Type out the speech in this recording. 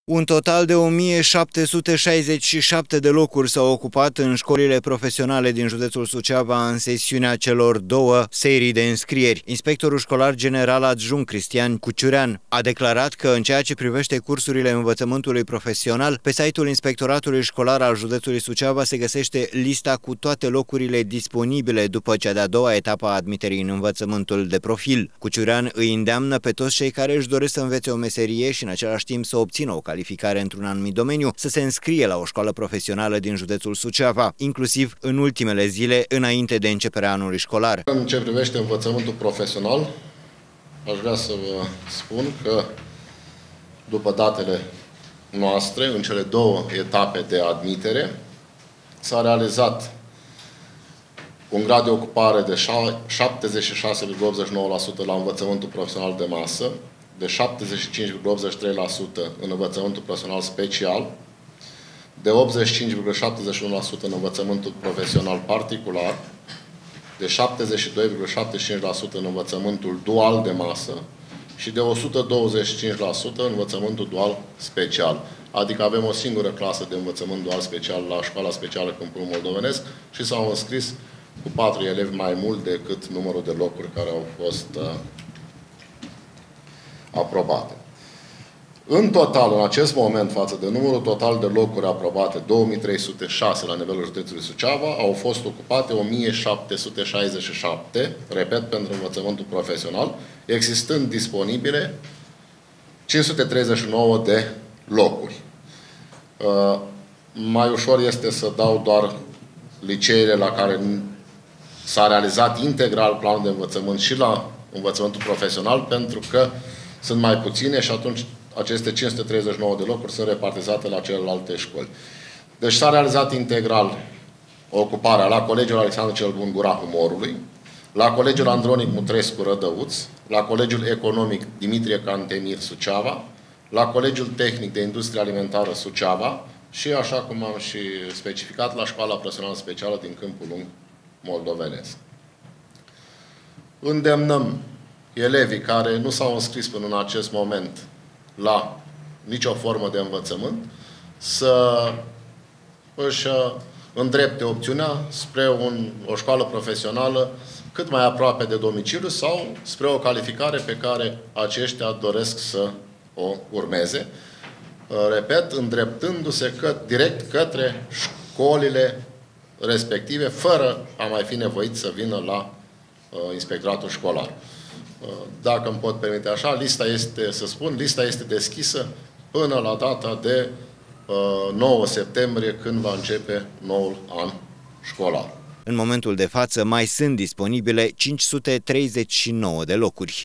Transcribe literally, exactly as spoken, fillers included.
Un total de o mie șapte sute șaizeci și șapte de locuri s-au ocupat în școlile profesionale din județul Suceava în sesiunea celor două serii de înscrieri. Inspectorul școlar general adjunct Cristian Cuciurean a declarat că în ceea ce privește cursurile învățământului profesional, pe site-ul Inspectoratului Școlar al județului Suceava se găsește lista cu toate locurile disponibile după cea de-a doua etapă a admiterii în învățământul de profil. Cuciurean îi îndeamnă pe toți cei care își doresc să învețe o meserie și în același timp să obțină o calificare într-un anumit domeniu, să se înscrie la o școală profesională din județul Suceava, inclusiv în ultimele zile înainte de începerea anului școlar. În ce privește învățământul profesional, aș vrea să vă spun că după datele noastre, în cele două etape de admitere, s-a realizat un grad de ocupare de șaptezeci și șase virgulă optzeci și nouă la sută la învățământul profesional de masă, de șaptezeci și cinci virgulă optzeci și trei la sută în învățământul profesional special, de optzeci și cinci virgulă șaptezeci și unu la sută în învățământul profesional particular, de șaptezeci și doi virgulă șaptezeci și cinci la sută în învățământul dual de masă și de o sută douăzeci și cinci la sută în învățământul dual special. Adică avem o singură clasă de învățământ dual special la Școala Specială Câmpul Moldovenesc și s-au înscris cu patru elevi mai mult decât numărul de locuri care au fost uh, aprobate. În total, în acest moment, față de numărul total de locuri aprobate, două mii trei sute șase la nivelul județului Suceava, au fost ocupate o mie șapte sute șaizeci și șapte, repet, pentru învățământul profesional, existând disponibile cinci sute treizeci și nouă de locuri. Uh, mai ușor este să dau doar liceele la care s-a realizat integral planul de învățământ și la învățământul profesional, pentru că sunt mai puține și atunci aceste cinci sute treizeci și nouă de locuri sunt repartizate la celelalte școli. Deci s-a realizat integral ocuparea la Colegiul Alexandru cel Bun Gura Humorului, la Colegiul Andronic Mutrescu Rădăuț, la Colegiul Economic Dimitrie Cantemir Suceava, la Colegiul Tehnic de Industrie Alimentară Suceava și, așa cum am și specificat, la Școala Profesională Specială din Câmpul Lung Moldovenesc. Îndemnăm elevii care nu s-au înscris până în acest moment la nicio formă de învățământ să își îndrepte opțiunea spre un, o școală profesională cât mai aproape de domiciliu sau spre o calificare pe care aceștia doresc să o urmeze. Repet, îndreptându-se că, direct către școlile respective, fără a mai fi nevoit să vină la uh, inspectoratul școlar. Dacă îmi pot permite așa, lista este, să spun, lista este deschisă până la data de uh, nouă septembrie, când va începe noul an școlar. În momentul de față mai sunt disponibile cinci sute treizeci și nouă de locuri.